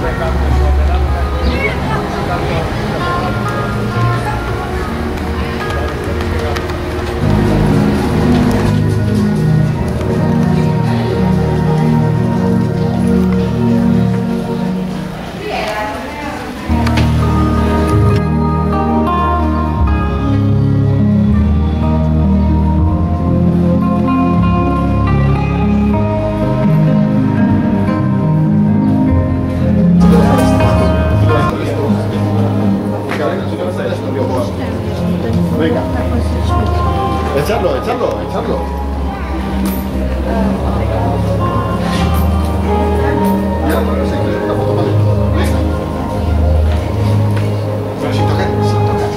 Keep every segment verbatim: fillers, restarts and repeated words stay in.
Venga. Echarlo, echarlo, echarlo. Ya, bueno, sí, una foto para dentro. Venga. Pero sin tocar, sin tocar.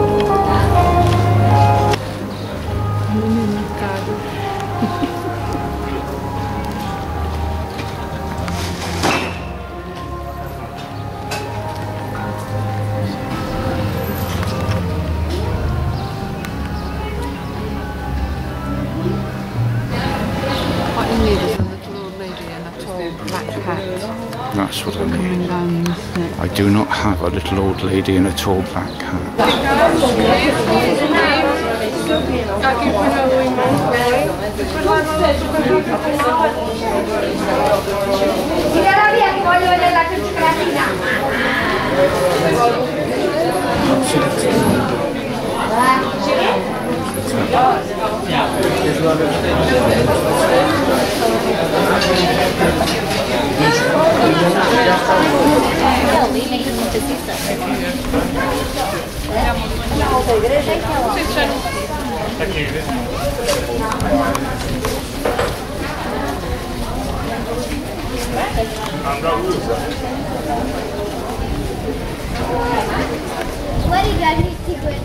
That's what I need. I do not have a little old lady in a tall black hat. What you got me secret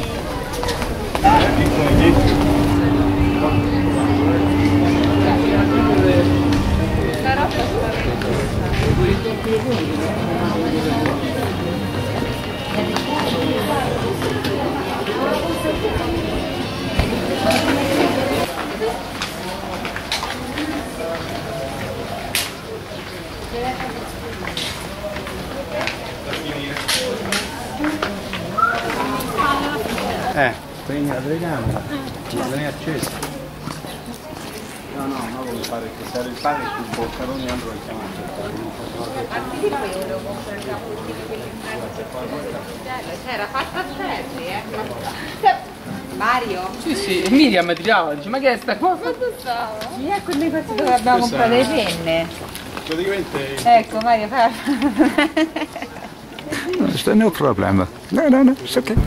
Eh, spegni la telecamera, non è accesa. No, no, no, come fare che se era il pane sul boccarone altro lo chiamato. C'era fatta a terra, eh? Mario? Sì, sì, Miriam tirava, dice ma che è sta qua? Quanto stavo? Sì, è quelle cose dove abbiamo comprato le penne. Praticamente... Ecco Mario, fa... No, there's no problem. No, no, no, it's okay.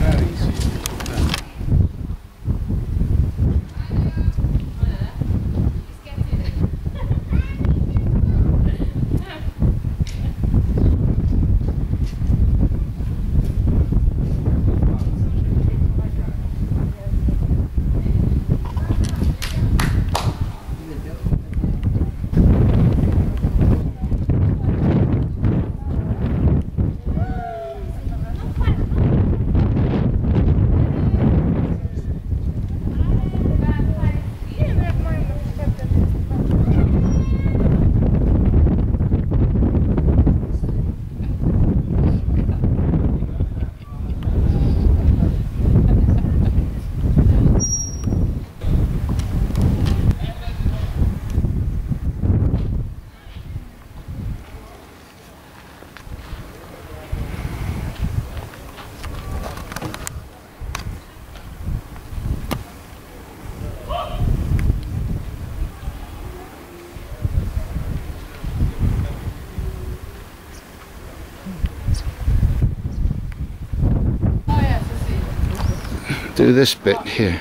Do this bit here.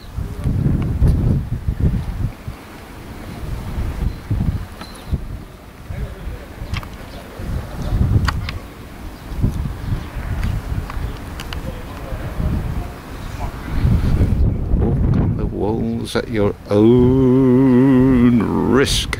Walk on the walls at your own risk.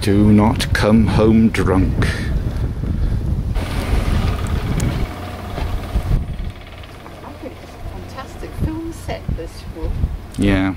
Do not come home drunk. Fantastic film set this for. Yeah.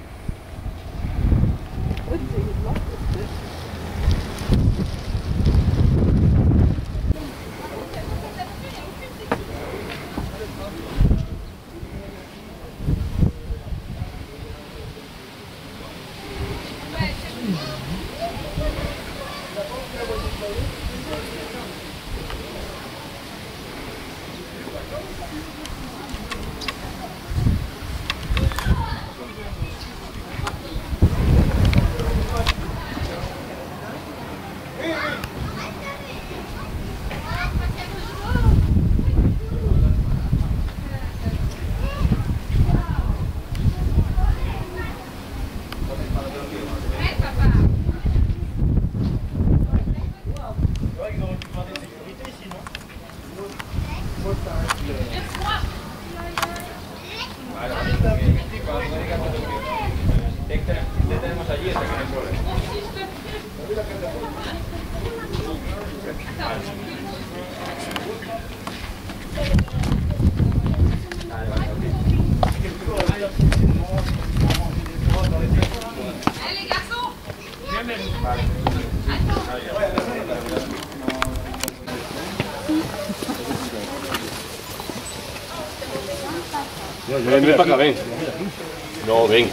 Yo, yo vendré para acá, ven. No, ven.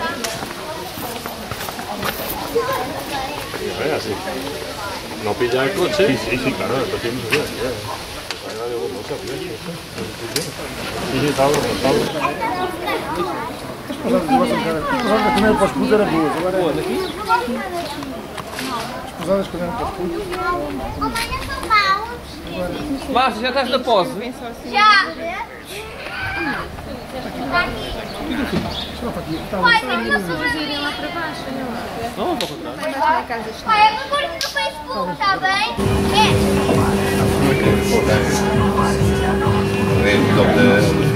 Ven así. ¿No pilla el coche? Sí, sí, sí, claro, esto tiene que ser. Sí, sí, está bueno, está bueno. Márcia, já estás na pose? Já! Pai, vamos as pessoas irem lá para baixo, não? Não, vou para trás. Pai, eu vou pôr no Facebook, está bem? É! Dentro de